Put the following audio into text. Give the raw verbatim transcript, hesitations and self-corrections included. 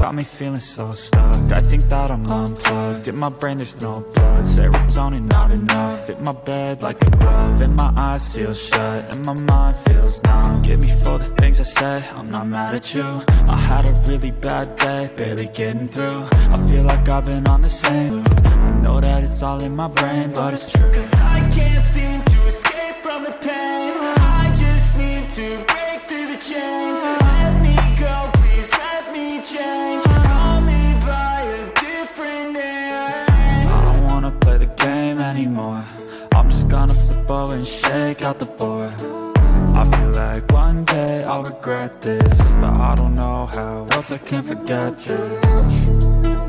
got me feeling so stuck. I think that I'm unplugged. In my brain there's no blood, serotonin not enough. Hit my bed like a glove, and my eyes seal shut, and my mind feels numb. Give me for the things I said, I'm not mad at you. I had a really bad day, barely getting through. I feel like I've been on the same loop. I know that it's all in my brain, but it's true. Cause I can't seem to escape from the pain. I just need to break through the chains. Let me go, please let me change. Call me by a different name. I don't wanna play the game anymore. I'm just gonna flip over and shake out the board. I feel like one day I'll regret this, but I don't know how else I can forget this.